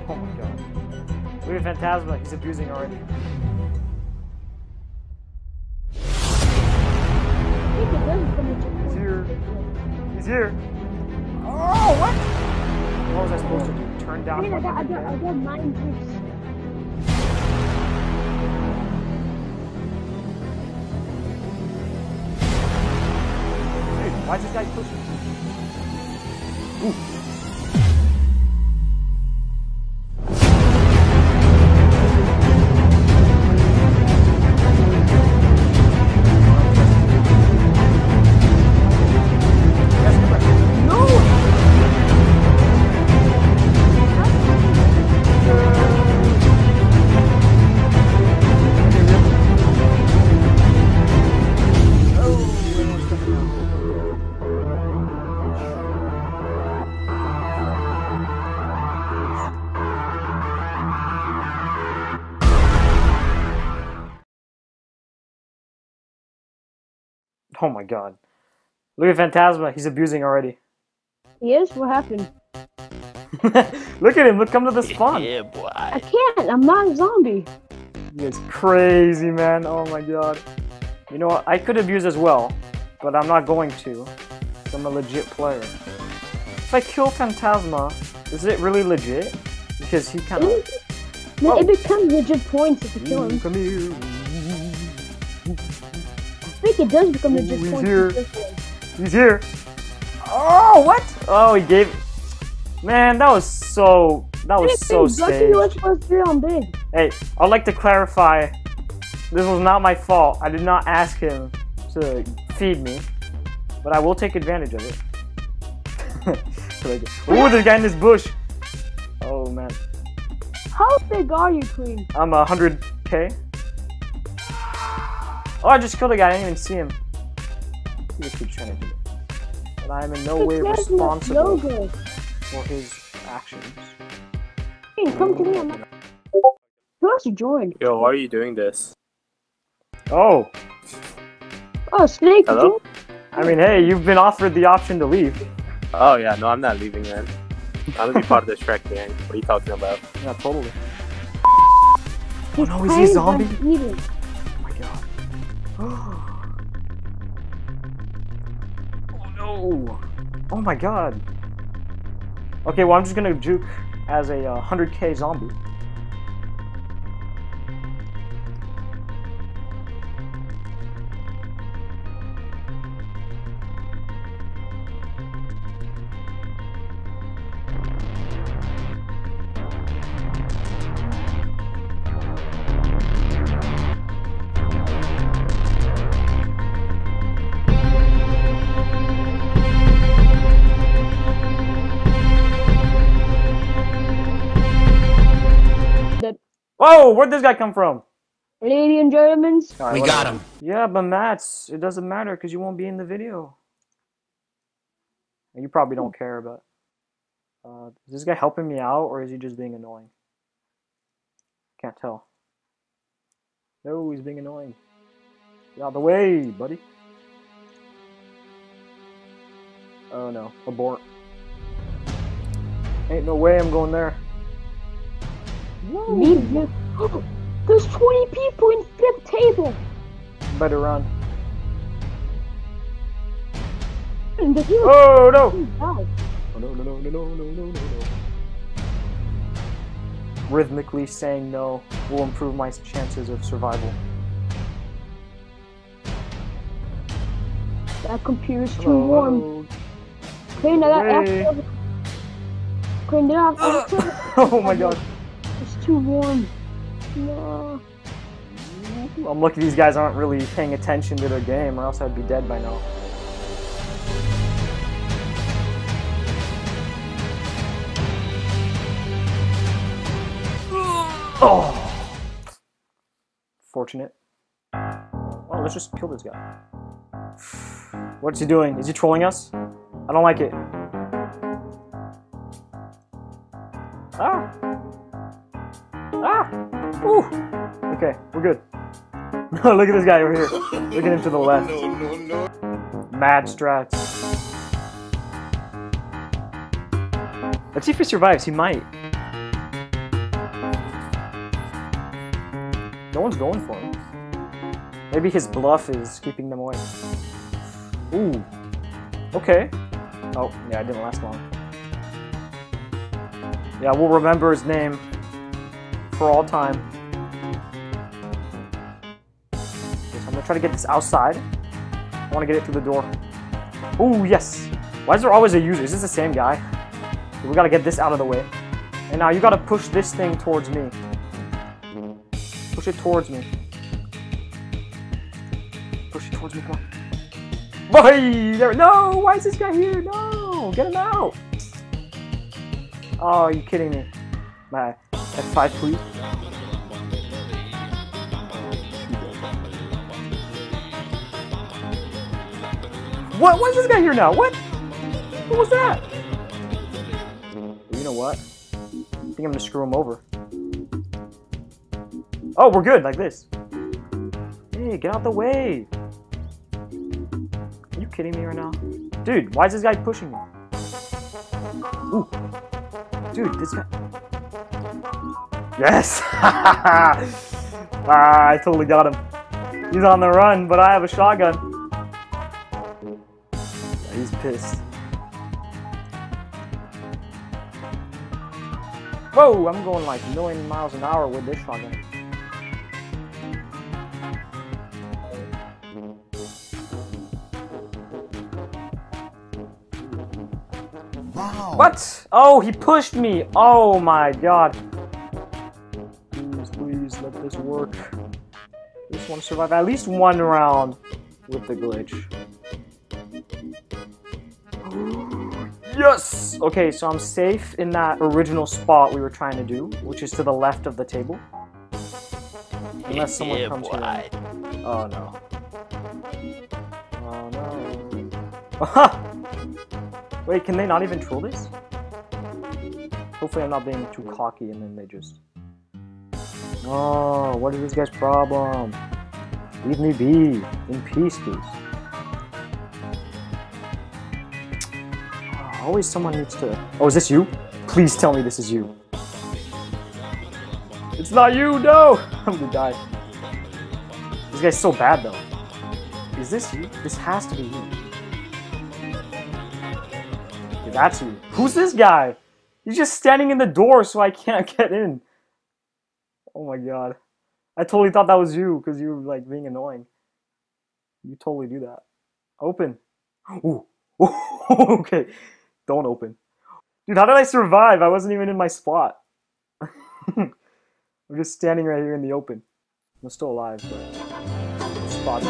Oh my god. Look at Phantasma, he's abusing already. He's here. He's here. Oh, what? What was I supposed to do? Turn down? I got 9 bricks. Dude, why is this guy pushing? Ooh. Oh my god. Look at Phantasma, he's abusing already. He is? What happened? Look at him, look, come to the spawn. Yeah, boy. I can't, I'm not a zombie. He is crazy, man. Oh my god. You know what, I could abuse as well, but I'm not going to. I'm a legit player. If I kill Phantasma, is it really legit? Because he kind of... It becomes legit points if you kill him. Come here. I think it does become legit He's points. here. He's here. Oh, what? Oh, he gave... Man, that was so... That was so staged. Hey, I'd like to clarify, this was not my fault. I did not ask him to feed me, but I will take advantage of it. Ooh, there's a guy in this bush. Oh, man. How big are you, Queen? I'm 100k. Oh, I just killed a guy. I didn't even see him. He just keeps trying to do it. But I am in no way responsible for his actions. Hey, come to me. Who else you joined? Yo, why are you doing this? Oh. Oh, Snake. Hello? I mean, hey, you've been offered the option to leave. Oh yeah, no, I'm not leaving, man. I'm gonna be part of the Shrek gang. What are you talking about? Yeah, totally. Oh no, is he a zombie? Eating. Oh my god. Oh no. Oh my god. Okay, well I'm just gonna juke as a 100k zombie. Whoa, where'd this guy come from? Ladies and gentlemen. Right, we got him. Yeah, but Mats, it doesn't matter because you won't be in the video. You probably don't care, but... is this guy helping me out, or is he just being annoying? Can't tell. No, he's being annoying. Get out of the way, buddy. Oh no, abort. Ain't no way I'm going there. Whoa. There's 20 people in flip table. Better run. Oh no! Oh no no no no no no no no. Rhythmically saying no will improve my chances of survival. That computer's too warm. Clean that up. Clean it up. Oh my god. It's too warm. No. I'm lucky these guys aren't really paying attention to their game, or else I'd be dead by now. Oh! Fortunate. Oh, let's just kill this guy. What's he doing? Is he trolling us? I don't like it. Ah! Ah! Ooh! Okay, we're good. Look at this guy over here. Look at him to the left. Mad strats. Let's see if he survives. He might. No one's going for him. Maybe his bluff is keeping them away. Ooh. Okay. Oh, yeah, it didn't last long. Yeah, we'll remember his name for all time. Okay, so I'm gonna try to get this outside. I want to get it through the door. Ooh, yes. Why is there always a user? Is this the same guy? We gotta get this out of the way. And now you gotta push this thing towards me. Push it towards me. Push it towards me, come on. Boy! There, no! Why is this guy here? No! Get him out! Oh, are you kidding me? My F5, please. What? Why is this guy here now? What? What was that? You know what? I think I'm gonna screw him over. Oh, we're good, like this. Hey, get out the way. Are you kidding me right now? Dude, why is this guy pushing me? Ooh. Dude, this guy... Yes! I totally got him. He's on the run, but I have a shotgun. He's pissed. Whoa, I'm going like 1,000,000 miles an hour with this shotgun. Wow. What? Oh, he pushed me. Oh my god. Please, please, let this work. I just want to survive at least one round with the glitch. Yes! Okay, so I'm safe in that original spot we were trying to do, which is to the left of the table. Unless someone comes here. Oh no. Oh no. Aha! Wait, can they not even troll this? Hopefully I'm not being too cocky and then they just... Oh, what is this guy's problem? Leave me be. In peace, please. Always someone needs to... Oh, is this you? Please tell me this is you. It's not you, no! I'm gonna die. This guy's so bad, though. Is this you? This has to be you. Okay, that's you. Who's this guy? He's just standing in the door so I can't get in. Oh my god. I totally thought that was you because you were like being annoying. You totally do that. Open. Ooh. Okay. Don't open. Dude, how did I survive? I wasn't even in my spot. I'm just standing right here in the open. I'm still alive, but... Spot.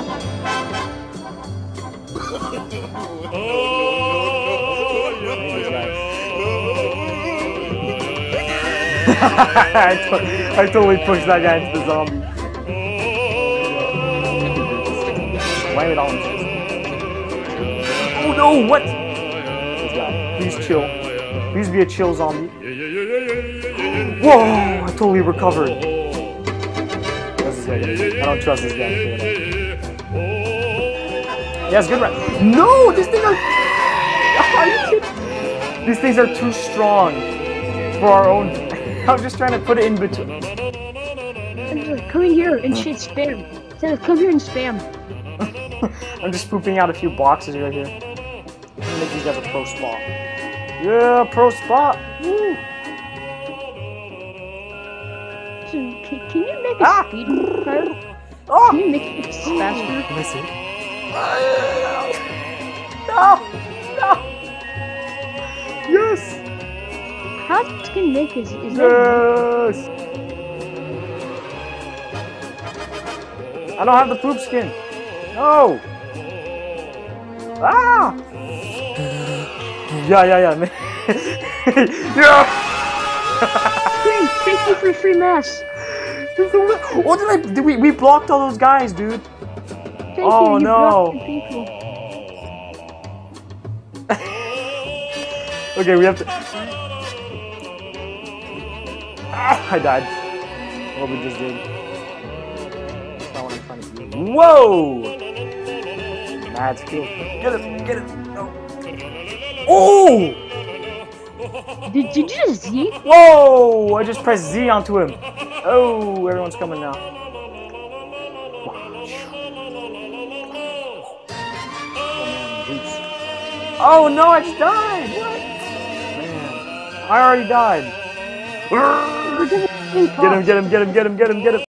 I totally pushed that guy into the zombie. Why would all of them? Oh no, what? Please chill. Please be a chill zombie. Whoa! I totally recovered. What's this guy? I don't trust this guy. Yes, good round. No! These things are... Are you kidding? These things are too strong for our own... I'm just trying to put it in between. Come in here and shit spam. Come here and spam. I'm just pooping out a few boxes right here. Make these guys a pro spot. Yeah, pro spot. Woo. So, can you make a speed card? Oh. Can you make it faster? Let me see. No! No! Yes! How can you make is yes! I don't have the poop skin. No! Ah! Yeah. Yeah! Thank you for the free mass. What did we blocked all those guys, dude. Thank you, no. People. Okay, we have to... I died. What we just did. That's not what I'm trying to do. Whoa! Mad skill. Get it! No. Oh! Did you just Z? Whoa! I just pressed Z onto him. Oh, everyone's coming now. Oh no, I just died! What? Man, I already died. Get him, get him, get him, get him, get him, get him.